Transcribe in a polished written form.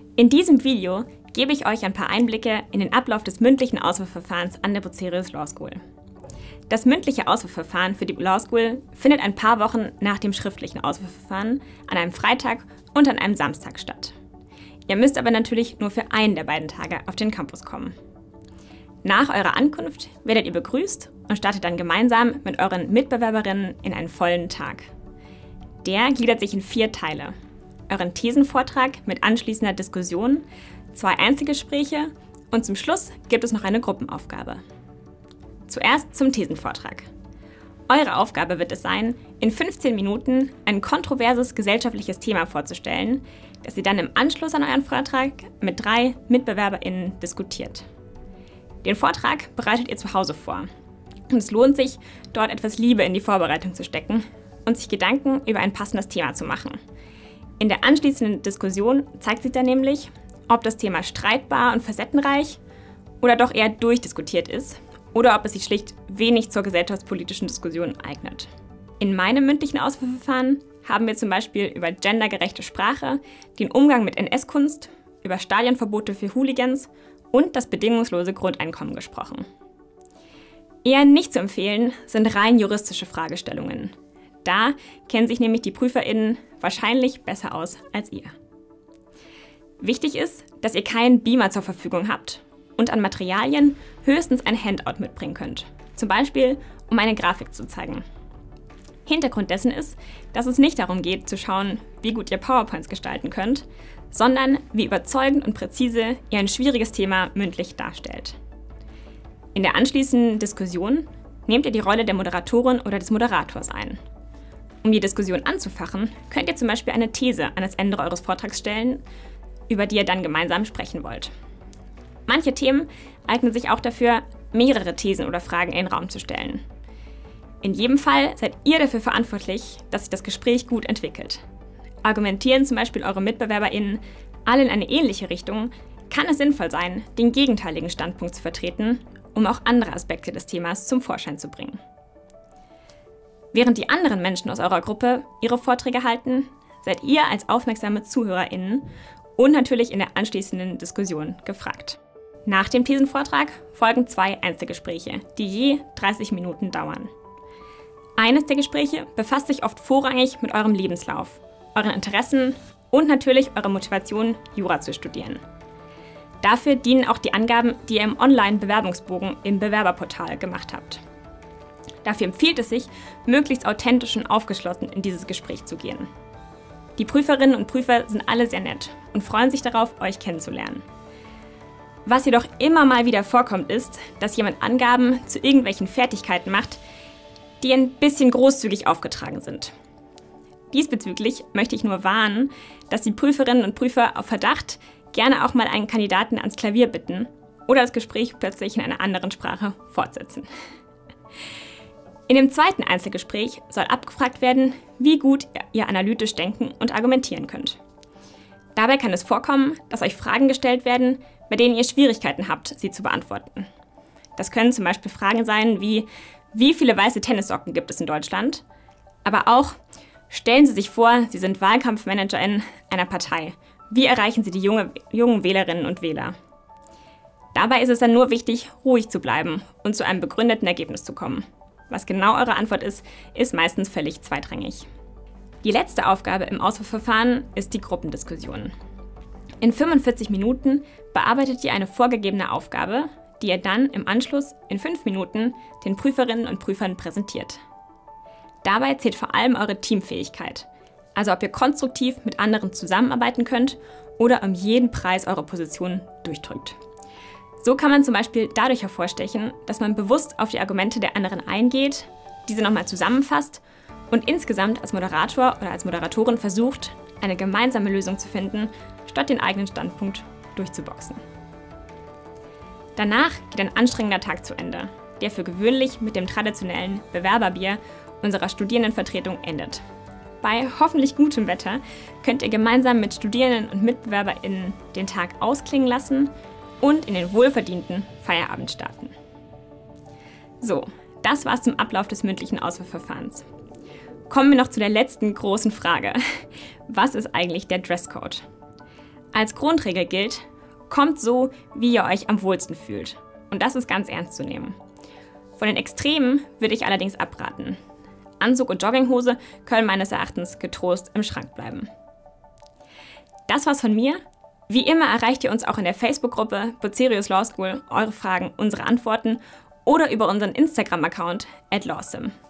In diesem Video gebe ich euch ein paar Einblicke in den Ablauf des mündlichen Auswahlverfahrens an der Bucerius Law School. Das mündliche Auswahlverfahren für die Law School findet ein paar Wochen nach dem schriftlichen Auswahlverfahren an einem Freitag und an einem Samstag statt. Ihr müsst aber natürlich nur für einen der beiden Tage auf den Campus kommen. Nach eurer Ankunft werdet ihr begrüßt und startet dann gemeinsam mit euren Mitbewerberinnen in einen vollen Tag. Der gliedert sich in 4 Teile: euren Thesenvortrag mit anschließender Diskussion, 2 Einzelgespräche und zum Schluss gibt es noch eine Gruppenaufgabe. Zuerst zum Thesenvortrag. Eure Aufgabe wird es sein, in 15 Minuten ein kontroverses gesellschaftliches Thema vorzustellen, das ihr dann im Anschluss an euren Vortrag mit 3 MitbewerberInnen diskutiert. Den Vortrag bereitet ihr zu Hause vor. Und es lohnt sich, dort etwas Liebe in die Vorbereitung zu stecken und sich Gedanken über ein passendes Thema zu machen. In der anschließenden Diskussion zeigt sich dann nämlich, ob das Thema streitbar und facettenreich oder doch eher durchdiskutiert ist oder ob es sich schlicht wenig zur gesellschaftspolitischen Diskussion eignet. In meinem mündlichen Auswahlverfahren haben wir zum Beispiel über gendergerechte Sprache, den Umgang mit NS-Kunst, über Stadionverbote für Hooligans und das bedingungslose Grundeinkommen gesprochen. Eher nicht zu empfehlen sind rein juristische Fragestellungen. Da kennen sich nämlich die PrüferInnen wahrscheinlich besser aus als ihr. Wichtig ist, dass ihr keinen Beamer zur Verfügung habt und an Materialien höchstens ein Handout mitbringen könnt. Zum Beispiel, um eine Grafik zu zeigen. Hintergrund dessen ist, dass es nicht darum geht, zu schauen, wie gut ihr PowerPoints gestalten könnt, sondern wie überzeugend und präzise ihr ein schwieriges Thema mündlich darstellt. In der anschließenden Diskussion nehmt ihr die Rolle der Moderatorin oder des Moderators ein. Um die Diskussion anzufachen, könnt ihr zum Beispiel eine These an das Ende eures Vortrags stellen, über die ihr dann gemeinsam sprechen wollt. Manche Themen eignen sich auch dafür, mehrere Thesen oder Fragen in den Raum zu stellen. In jedem Fall seid ihr dafür verantwortlich, dass sich das Gespräch gut entwickelt. Argumentieren zum Beispiel eure MitbewerberInnen alle in eine ähnliche Richtung, kann es sinnvoll sein, den gegenteiligen Standpunkt zu vertreten, um auch andere Aspekte des Themas zum Vorschein zu bringen. Während die anderen Menschen aus eurer Gruppe ihre Vorträge halten, seid ihr als aufmerksame ZuhörerInnen und natürlich in der anschließenden Diskussion gefragt. Nach dem Thesenvortrag folgen 2 Einzelgespräche, die je 30 Minuten dauern. Eines der Gespräche befasst sich oft vorrangig mit eurem Lebenslauf, euren Interessen und natürlich eurer Motivation, Jura zu studieren. Dafür dienen auch die Angaben, die ihr im Online-Bewerbungsbogen im Bewerberportal gemacht habt. Dafür empfiehlt es sich, möglichst authentisch und aufgeschlossen in dieses Gespräch zu gehen. Die Prüferinnen und Prüfer sind alle sehr nett und freuen sich darauf, euch kennenzulernen. Was jedoch immer mal wieder vorkommt, ist, dass jemand Angaben zu irgendwelchen Fertigkeiten macht, die ein bisschen großzügig aufgetragen sind. Diesbezüglich möchte ich nur warnen, dass die Prüferinnen und Prüfer auf Verdacht gerne auch mal einen Kandidaten ans Klavier bitten oder das Gespräch plötzlich in einer anderen Sprache fortsetzen. In dem zweiten Einzelgespräch soll abgefragt werden, wie gut ihr analytisch denken und argumentieren könnt. Dabei kann es vorkommen, dass euch Fragen gestellt werden, bei denen ihr Schwierigkeiten habt, sie zu beantworten. Das können zum Beispiel Fragen sein wie viele weiße Tennissocken gibt es in Deutschland? Aber auch, stellen Sie sich vor, Sie sind Wahlkampfmanagerin einer Partei. Wie erreichen Sie die jungen Wählerinnen und Wähler? Dabei ist es dann nur wichtig, ruhig zu bleiben und zu einem begründeten Ergebnis zu kommen. Was genau eure Antwort ist meistens völlig zweitrangig. Die letzte Aufgabe im Auswahlverfahren ist die Gruppendiskussion. In 45 Minuten bearbeitet ihr eine vorgegebene Aufgabe, die ihr dann im Anschluss in 5 Minuten den Prüferinnen und Prüfern präsentiert. Dabei zählt vor allem eure Teamfähigkeit, also ob ihr konstruktiv mit anderen zusammenarbeiten könnt oder um jeden Preis eure Position durchdrückt. So kann man zum Beispiel dadurch hervorstechen, dass man bewusst auf die Argumente der anderen eingeht, diese nochmal zusammenfasst und insgesamt als Moderator oder als Moderatorin versucht, eine gemeinsame Lösung zu finden, statt den eigenen Standpunkt durchzuboxen. Danach geht ein anstrengender Tag zu Ende, der für gewöhnlich mit dem traditionellen Bewerberbier unserer Studierendenvertretung endet. Bei hoffentlich gutem Wetter könnt ihr gemeinsam mit Studierenden und MitbewerberInnen den Tag ausklingen lassen und in den wohlverdienten Feierabend starten. So, das war's zum Ablauf des mündlichen Auswahlverfahrens. Kommen wir noch zu der letzten großen Frage. Was ist eigentlich der Dresscode? Als Grundregel gilt, kommt so, wie ihr euch am wohlsten fühlt. Und das ist ganz ernst zu nehmen. Von den Extremen würde ich allerdings abraten. Anzug und Jogginghose können meines Erachtens getrost im Schrank bleiben. Das war's von mir. Wie immer erreicht ihr uns auch in der Facebook-Gruppe Bucerius Law School eure Fragen, unsere Antworten oder über unseren Instagram-Account @lawsim.